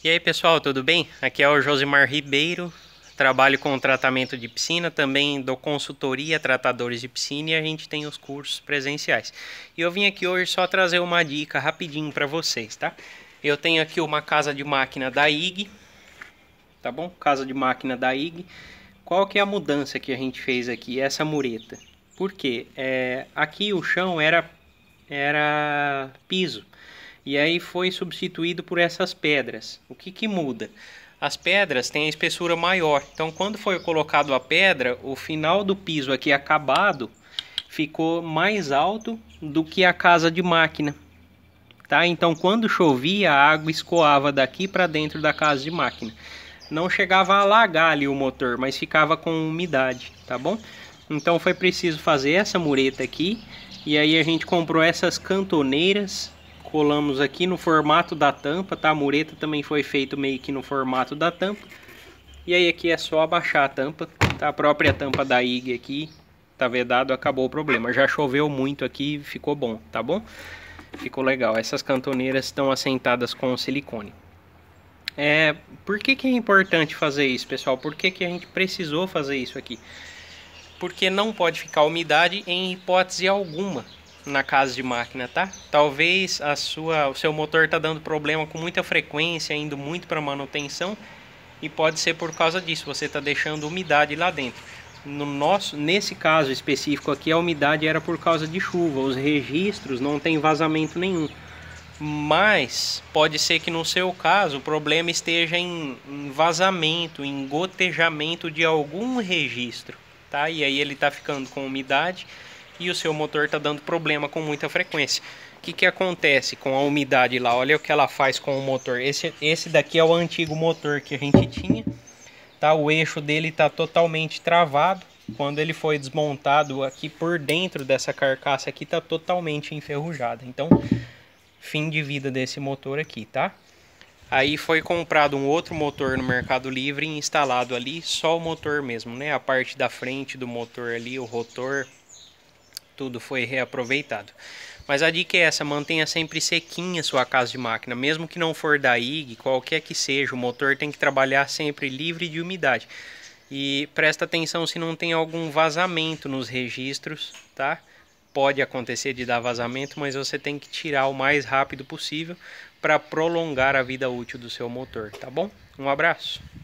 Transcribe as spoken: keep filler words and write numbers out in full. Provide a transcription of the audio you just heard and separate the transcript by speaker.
Speaker 1: E aí pessoal, tudo bem? Aqui é o Josimar Ribeiro, trabalho com tratamento de piscina, também dou consultoria a tratadores de piscina e a gente tem os cursos presenciais. E eu vim aqui hoje só trazer uma dica rapidinho para vocês, tá? Eu tenho aqui uma casa de máquina da I G, tá bom? Casa de máquina da I G. Qual que é a mudança que a gente fez aqui? Essa mureta. Por quê? É, aqui o chão era, era piso. E aí foi substituído por essas pedras. O que que muda? As pedras têm a espessura maior. Então quando foi colocado a pedra, o final do piso aqui acabado ficou mais alto do que a casa de máquina. Tá? Então quando chovia, a água escoava daqui para dentro da casa de máquina. Não chegava a alagar ali o motor, mas ficava com umidade, tá bom? Então foi preciso fazer essa mureta aqui. E aí a gente comprou essas cantoneiras. Colamos aqui no formato da tampa, tá? A mureta também foi feito meio que no formato da tampa. E aí aqui é só abaixar a tampa, tá? A própria tampa da I G aqui tá vedado, acabou o problema. Já choveu muito aqui, ficou bom, tá bom? Ficou legal. Essas cantoneiras estão assentadas com silicone. É, por que que é importante fazer isso, pessoal? Por que que a gente precisou fazer isso aqui? Porque não pode ficar umidade em hipótese alguma na casa de máquina, tá? Talvez a sua, o seu motor tá dando problema com muita frequência, indo muito para manutenção, e pode ser por causa disso, você tá deixando umidade lá dentro. No nosso, nesse caso específico aqui, a umidade era por causa de chuva, os registros não tem vazamento nenhum. Mas pode ser que no seu caso o problema esteja em, em vazamento, em gotejamento de algum registro, tá? E aí ele tá ficando com umidade e o seu motor está dando problema com muita frequência. O que que acontece com a umidade lá? Olha o que ela faz com o motor. Esse, esse daqui é o antigo motor que a gente tinha, tá? O eixo dele está totalmente travado. Quando ele foi desmontado aqui por dentro dessa carcaça aqui, está totalmente enferrujado. Então, fim de vida desse motor aqui, tá? Aí foi comprado um outro motor no Mercado Livre e instalado ali só o motor mesmo, né? A parte da frente do motor ali, o rotor, tudo foi reaproveitado. Mas a dica é essa, mantenha sempre sequinha a sua casa de máquina, mesmo que não for da I G, qualquer que seja, o motor tem que trabalhar sempre livre de umidade. E presta atenção se não tem algum vazamento nos registros, tá? Pode acontecer de dar vazamento, mas você tem que tirar o mais rápido possível para prolongar a vida útil do seu motor, tá bom? Um abraço!